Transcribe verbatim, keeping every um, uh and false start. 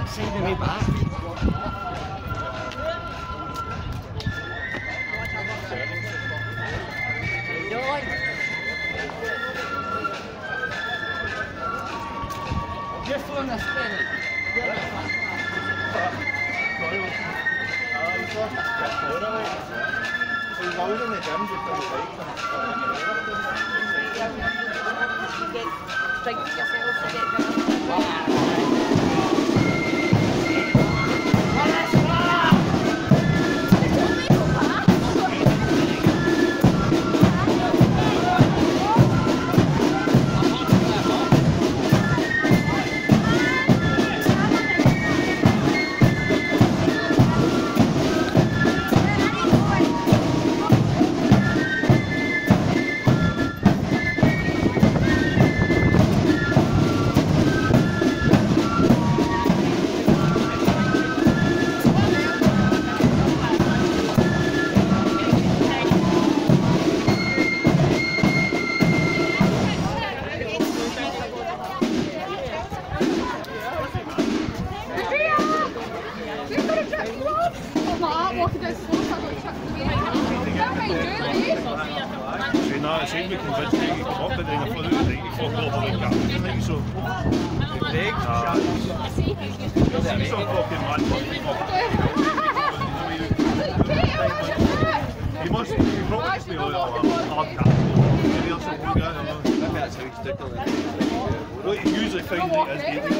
saving me back. Just on the spinning. He's always in the gym just for the bike. Drink yourself to get going. No, it seemed to be convinced that you could come up, but then I thought it was like you fucked off on the captain, I think so. Big chance. He's so fucking mad. He must, he probably just be like, oh, hard captain. Maybe that's what we're going to do. Maybe that's how he's took it. What you usually find like is